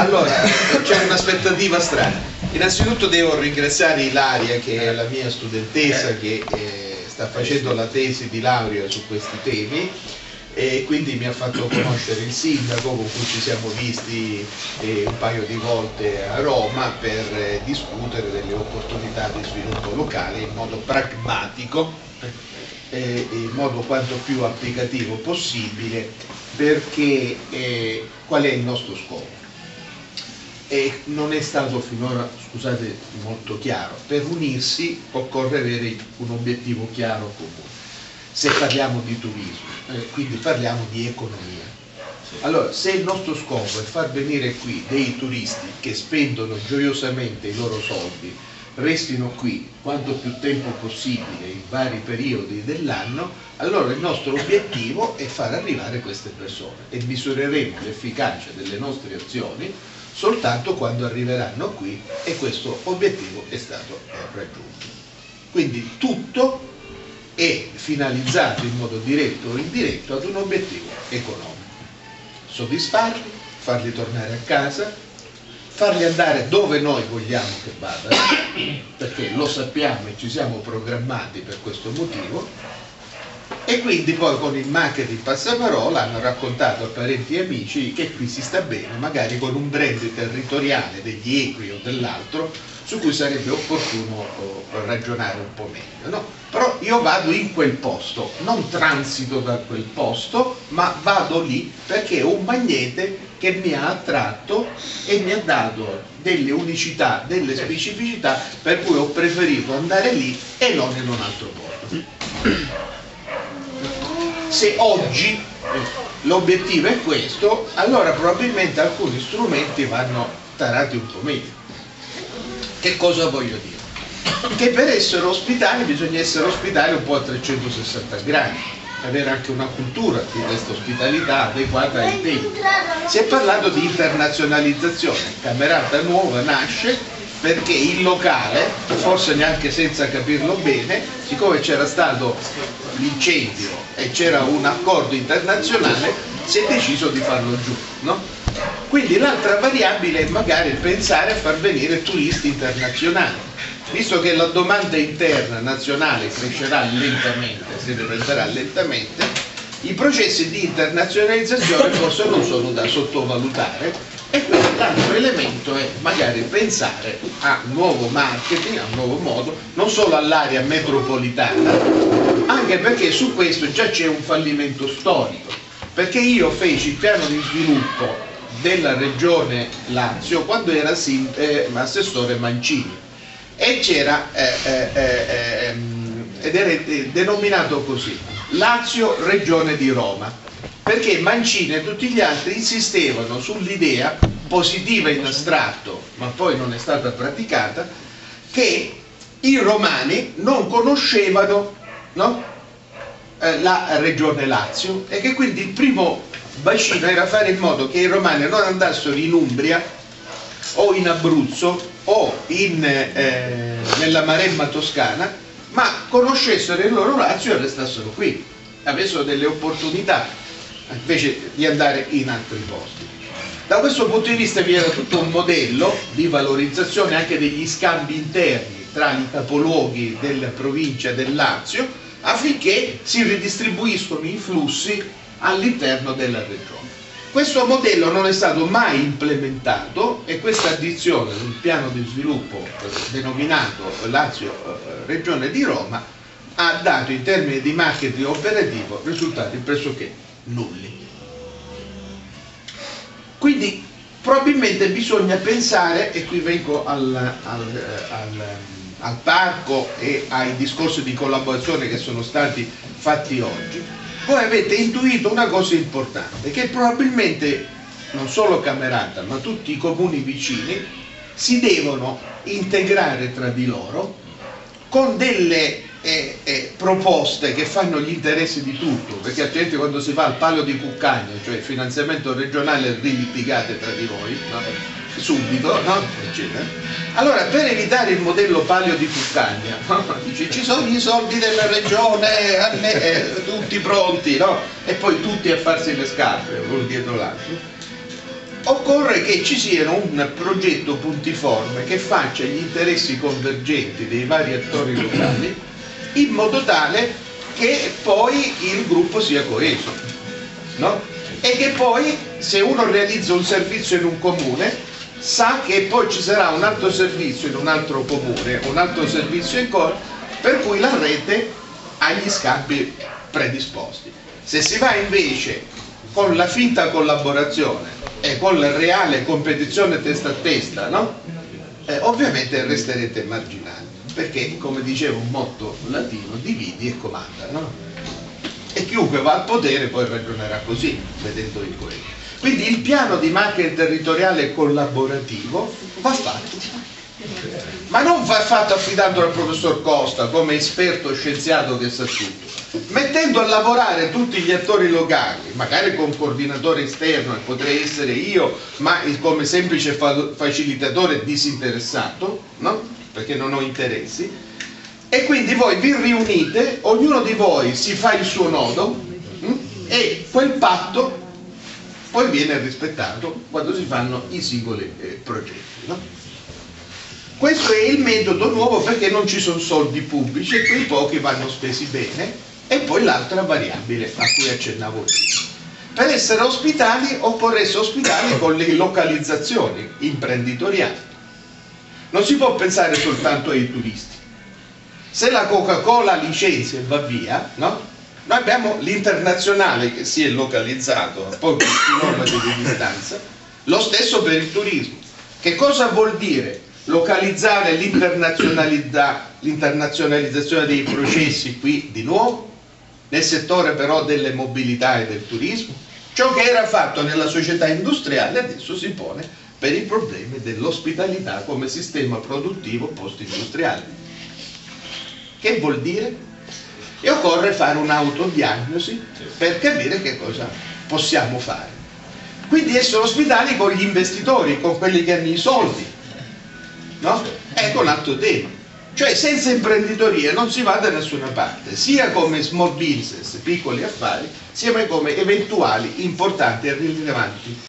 Allora, c'è un'aspettativa strana. Innanzitutto devo ringraziare Ilaria, che è la mia studentessa che sta facendo la tesi di laurea su questi temi, e quindi mi ha fatto conoscere il sindaco con cui ci siamo visti un paio di volte a Roma per discutere delle opportunità di sviluppo locale in modo pragmatico e in modo quanto più applicativo possibile, perché qual è il nostro scopo? E non è stato finora, scusate, molto chiaro. Per unirsi occorre avere un obiettivo chiaro comune. Se parliamo di turismo, quindi parliamo di economia. Allora, se il nostro scopo è far venire qui dei turisti che spendono gioiosamente i loro soldi, restino qui quanto più tempo possibile in vari periodi dell'anno, allora il nostro obiettivo è far arrivare queste persone e misureremo l'efficacia delle nostre azioni soltanto quando arriveranno qui e questo obiettivo è stato raggiunto. Quindi tutto è finalizzato in modo diretto o indiretto ad un obiettivo economico. Soddisfarli, farli tornare a casa, farli andare dove noi vogliamo che vadano, perché lo sappiamo e ci siamo programmati per questo motivo, e quindi poi con il marketing passaparola hanno raccontato a parenti e amici che qui si sta bene, magari con un brand territoriale degli equi o dell'altro su cui sarebbe opportuno ragionare un po' meglio, no? Però io vado in quel posto, non transito da quel posto, ma vado lì perché è un magnete che mi ha attratto e mi ha dato delle unicità, delle specificità, per cui ho preferito andare lì e non in un altro posto. Se oggi l'obiettivo è questo, allora probabilmente alcuni strumenti vanno tarati un po' meglio. Che cosa voglio dire? Che per essere ospitali bisogna essere ospitali un po' a 360 gradi, avere anche una cultura di questa ospitalità adeguata ai tempi. Si è parlato di internazionalizzazione, Camerata Nuova nasce perché il locale, forse neanche senza capirlo bene, siccome c'era stato l'incendio e c'era un accordo internazionale, si è deciso di farlo giù, no? Quindi l'altra variabile è magari pensare a far venire turisti internazionali, visto che la domanda interna nazionale crescerà lentamente, si riprenderà lentamente, i processi di internazionalizzazione forse non sono da sottovalutare. E quindi l'altro elemento è magari pensare a un nuovo marketing, a un nuovo modo, non solo all'area metropolitana, anche perché su questo già c'è un fallimento storico, perché io feci il piano di sviluppo della regione Lazio quando era assessore Mancini e c'era ed era denominato così: Lazio Regione di Roma, perché Mancini e tutti gli altri insistevano sull'idea positiva in astratto, ma poi non è stata praticata, che i romani non conoscevano, no? La regione Lazio, e che quindi il primo bacino era fare in modo che i romani non andassero in Umbria o in Abruzzo o nella Maremma toscana, ma conoscessero il loro Lazio e restassero qui, avessero delle opportunità invece di andare in altri posti. Da questo punto di vista vi era tutto un modello di valorizzazione anche degli scambi interni tra i capoluoghi della provincia del Lazio, affinché si ridistribuiscono i flussi all'interno della regione. Questo modello non è stato mai implementato e questa addizione del piano di sviluppo denominato Lazio Regione di Roma ha dato in termini di marketing operativo risultati pressoché nulli. Quindi probabilmente bisogna pensare, e qui vengo al parco e ai discorsi di collaborazione che sono stati fatti oggi. Voi avete intuito una cosa importante, che probabilmente non solo Camerata ma tutti i comuni vicini si devono integrare tra di loro con delle proposte che fanno gli interessi di tutto, perché altrimenti quando si va al Palio di Cuccagna, cioè il finanziamento regionale, litigate tra di voi, no? Subito, no? Eccetera. Allora, per evitare il modello Palio di Cuccagna, no? Dice, ci sono i soldi della regione, tutti pronti, no? E poi tutti a farsi le scarpe, uno dietro l'altro. occorre che ci sia un progetto puntiforme che faccia gli interessi convergenti dei vari attori locali in modo tale che poi il gruppo sia coeso, no? E che poi se uno realizza un servizio in un comune sa che poi ci sarà un altro servizio in un altro comune, un altro servizio in per cui la rete ha gli scambi predisposti. Se si va invece con la finta collaborazione e con la reale competizione testa a testa, no? Ovviamente resterete marginali, perché come diceva un motto latino, dividi e comanda, no? E chiunque va al potere poi ragionerà così, vedendo il coeso. Quindi il piano di marketing territoriale collaborativo va fatto, ma non va fatto affidandolo al professor Costa come esperto scienziato che sa tutto, mettendo a lavorare tutti gli attori locali, magari con un coordinatore esterno, e potrei essere io, ma come semplice facilitatore disinteressato, no? Perché non ho interessi. E quindi voi vi riunite, ognuno di voi si fa il suo nodo e quel patto poi viene rispettato quando si fanno i singoli progetti, no? Questo è il metodo nuovo perché non ci sono soldi pubblici e quei pochi vanno spesi bene. E poi l'altra variabile a cui accennavo prima. Per essere ospitali occorre essere ospitali con le localizzazioni imprenditoriali. Non si può pensare soltanto ai turisti. Se la Coca-Cola licenzia e va via, no? Noi abbiamo l'internazionale che si è localizzato a pochi chilometri di distanza, lo stesso per il turismo. Che cosa vuol dire localizzare l'internazionalizzazione dei processi qui di nuovo, nel settore però delle mobilità e del turismo? Ciò che era fatto nella società industriale adesso si pone per i problemi dell'ospitalità come sistema produttivo post-industriale. Che vuol dire? E occorre fare un'autodiagnosi per capire che cosa possiamo fare. Quindi essere ospitali con gli investitori, con quelli che hanno i soldi, no? Ecco un altro tema. Cioè senza imprenditoria non si va da nessuna parte, sia come small business, piccoli affari, sia come eventuali importanti e rilevanti